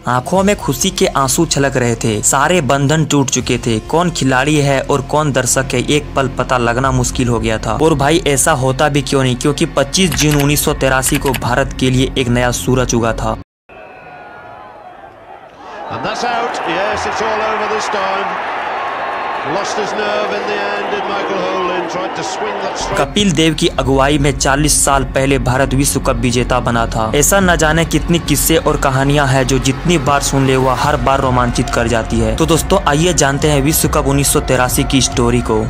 आंखों में खुशी के आंसू छलक रहे थे। सारे बंधन टूट चुके थे। कौन खिलाड़ी है और कौन दर्शक है, एक पल पता लगना मुश्किल हो गया था। और भाई ऐसा होता भी क्यों नहीं, क्योंकि 25 जून 1983 को भारत के लिए एक नया सूरज उगा था। कपिल देव की अगुवाई में 40 साल पहले भारत विश्व कप विजेता बना था। ऐसा न जाने कितनी किस्से और कहानियां हैं जो जितनी बार सुन ले वह हर बार रोमांचित कर जाती है। तो दोस्तों आइए जानते हैं विश्व कप 1983 की स्टोरी को।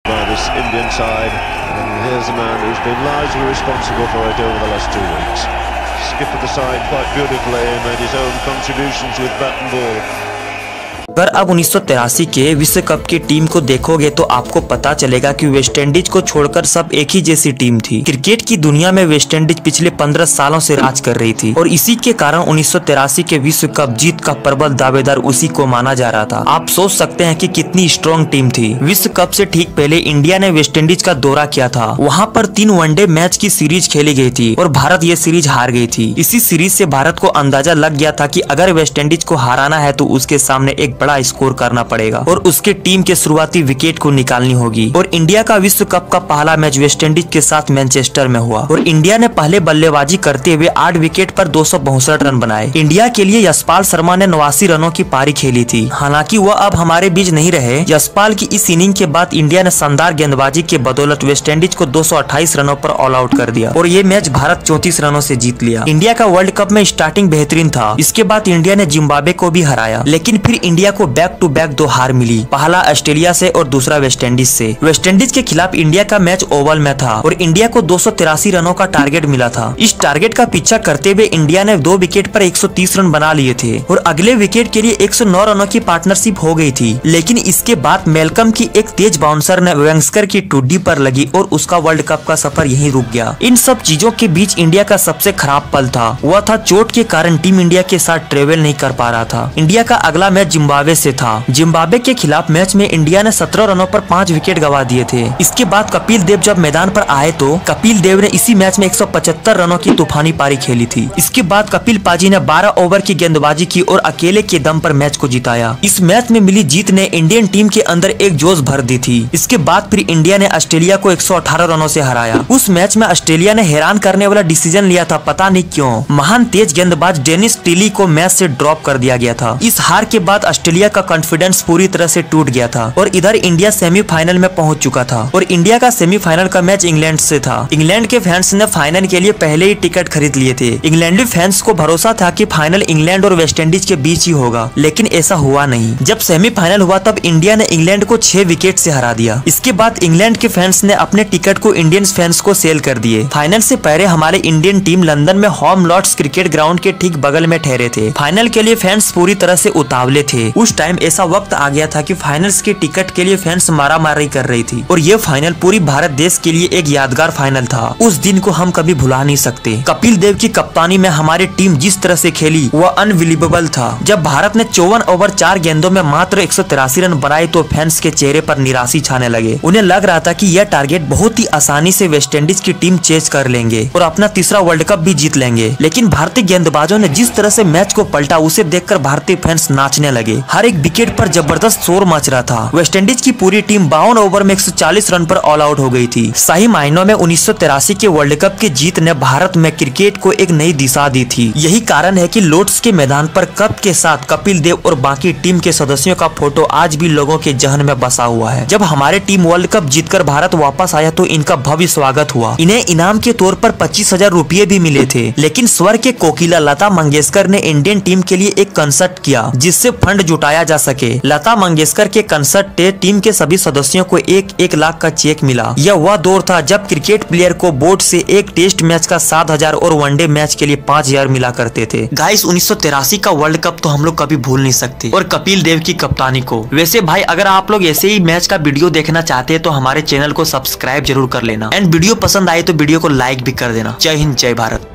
अगर अब 1983 के विश्व कप की टीम को देखोगे तो आपको पता चलेगा कि वेस्टइंडीज को छोड़कर सब एक ही जैसी टीम थी। क्रिकेट की दुनिया में वेस्टइंडीज पिछले 15 सालों से राज कर रही थी और इसी के कारण 1983 के विश्व कप जीत का प्रबल दावेदार उसी को माना जा रहा था। आप सोच सकते हैं कि कितनी स्ट्रॉन्ग टीम थी। विश्व कप से ठीक पहले इंडिया ने वेस्टइंडीज का दौरा किया था। वहाँ पर 3 वनडे मैच की सीरीज खेली गई थी और भारत ये सीरीज हार गई थी। इसी सीरीज से भारत को अंदाजा लग गया था कि अगर वेस्टइंडीज को हराना है तो उसके सामने एक बड़ा स्कोर करना पड़ेगा और उसके टीम के शुरुआती विकेट को निकालनी होगी। और इंडिया का विश्व कप का पहला मैच वेस्टइंडीज के साथ मैनचेस्टर में हुआ और इंडिया ने पहले बल्लेबाजी करते हुए 8 विकेट पर 262 रन बनाए। इंडिया के लिए यशपाल शर्मा ने 89 रनों की पारी खेली थी। हालांकि वह अब हमारे बीच नहीं रहे। यशपाल की इस इनिंग के बाद इंडिया ने शानदार गेंदबाजी के बदौलत वेस्टइंडीज को 228 रनों पर ऑल आउट कर दिया और ये मैच भारत 34 रनों से जीत लिया। इंडिया का वर्ल्ड कप में स्टार्टिंग बेहतरीन था। इसके बाद इंडिया ने जिम्बाब्वे को भी हराया, लेकिन फिर इंडिया को बैक टू बैक 2 हार मिली। पहला ऑस्ट्रेलिया से और दूसरा वेस्टइंडीज से। वेस्टइंडीज के खिलाफ इंडिया का मैच ओवल में था और इंडिया को 283 रनों का टारगेट मिला था। इस टारगेट का पीछा करते हुए इंडिया ने 2 विकेट पर 130 रन बना लिए थे और अगले विकेट के लिए 109 रनों की पार्टनरशिप हो गई थी। लेकिन इसके बाद मेलकम की एक तेज बाउंसर ने वेंगसकर की टुड्डी पर लगी और उसका वर्ल्ड कप का सफर यहीं रुक गया। इन सब चीजों के बीच इंडिया का सबसे खराब पल था, वह था चोट के कारण टीम इंडिया के साथ ट्रेवल नहीं कर पा रहा था। इंडिया का अगला मैच जिम्बाब्वे से था। जिम्बाब्वे के खिलाफ मैच में इंडिया ने 17 रनों पर 5 विकेट गंवा दिए थे। इसके बाद कपिल देव जब मैदान पर आए तो कपिल देव ने इसी मैच में 175 रनों की तूफानी पारी खेली थी। इसके बाद कपिल पाजी ने 12 ओवर की गेंदबाजी की और अकेले के दम पर मैच को जिताया। इस मैच में मिली जीत ने इंडियन टीम के अंदर एक जोश भर दी थी। इसके बाद फिर इंडिया ने ऑस्ट्रेलिया को 118 रनों से हराया। उस मैच में ऑस्ट्रेलिया ने हैरान करने वाला डिसीजन लिया था, पता नहीं क्यों। महान तेज गेंदबाज डेनिस टिली को मैच से ड्रॉप कर दिया गया था। इस हार के बाद ऑस्ट्रेलिया का कॉन्फिडेंस पूरी तरह से टूट गया था और इधर इंडिया सेमीफाइनल में पहुंच चुका था और इंडिया का सेमीफाइनल का मैच इंग्लैंड से था। इंग्लैंड के फैंस ने फाइनल के लिए पहले ही टिकट खरीद लिए थे। इंग्लैंडी फैंस को भरोसा था कि फाइनल इंग्लैंड और वेस्टइंडीज के बीच ही होगा, लेकिन ऐसा हुआ नहीं। जब सेमीफाइनल हुआ तब इंडिया ने इंग्लैंड को 6 विकेट से हरा दिया। इसके बाद इंग्लैंड के फैंस ने अपने टिकट को इंडियन फैंस को सेल कर दिए। फाइनल से पहले हमारे इंडियन टीम लंदन में होम लॉर्ड्स क्रिकेट ग्राउंड के ठीक बगल में ठहरे थे। फाइनल के लिए फैंस पूरी तरह से उतावले थे। उस टाइम ऐसा वक्त आ गया था कि फाइनल्स के टिकट के लिए फैंस मारामारी कर रही थी और ये फाइनल पूरी भारत देश के लिए एक यादगार फाइनल था। उस दिन को हम कभी भुला नहीं सकते। कपिल देव की कप्तानी में हमारी टीम जिस तरह से खेली वह अनबिलीवेबल था। जब भारत ने 54 ओवर 4 गेंदों में मात्र 183 रन बनाए तो फैंस के चेहरे पर निराशा छाने लगे। उन्हें लग रहा था कि यह टारगेट बहुत ही आसानी से वेस्टइंडीज की टीम चेज कर लेंगे और अपना तीसरा वर्ल्ड कप भी जीत लेंगे। लेकिन भारतीय गेंदबाजों ने जिस तरह से मैच को पलटा उसे देखकर भारतीय फैंस नाचने लगे। हर एक विकेट पर जबरदस्त शोर मच रहा था। वेस्टइंडीज की पूरी टीम 52 ओवर में 140 रन पर ऑल आउट हो गई थी। सही मायनों में 1983 के वर्ल्ड कप की जीत ने भारत में क्रिकेट को एक नई दिशा दी थी। यही कारण है कि लॉर्ड्स के मैदान पर कप के साथ कपिल देव और बाकी टीम के सदस्यों का फोटो आज भी लोगों के जहन में बसा हुआ है। जब हमारी टीम वर्ल्ड कप जीतकर भारत वापस आया तो इनका भव्य स्वागत हुआ। इन्हें इनाम के तौर पर 25,000 रुपये भी मिले थे। लेकिन स्वर के कोकिला लता मंगेशकर ने इंडियन टीम के लिए एक कंसर्ट किया जिससे फंड जुटाया जा सके। लता मंगेशकर के कंसर्ट से टीम के सभी सदस्यों को 1-1 लाख का चेक मिला। यह वह दौर था जब क्रिकेट प्लेयर को बोर्ड से एक टेस्ट मैच का 7,000 और वनडे मैच के लिए 5,000 मिला करते थे। गाइस 1983 का वर्ल्ड कप तो हम लोग कभी भूल नहीं सकते और कपिल देव की कप्तानी को। वैसे भाई अगर आप लोग ऐसे ही मैच का वीडियो देखना चाहते हैं तो हमारे चैनल को सब्सक्राइब जरूर कर लेना एंड वीडियो पसंद आए तो वीडियो को लाइक भी कर देना। जय हिंद, जय भारत।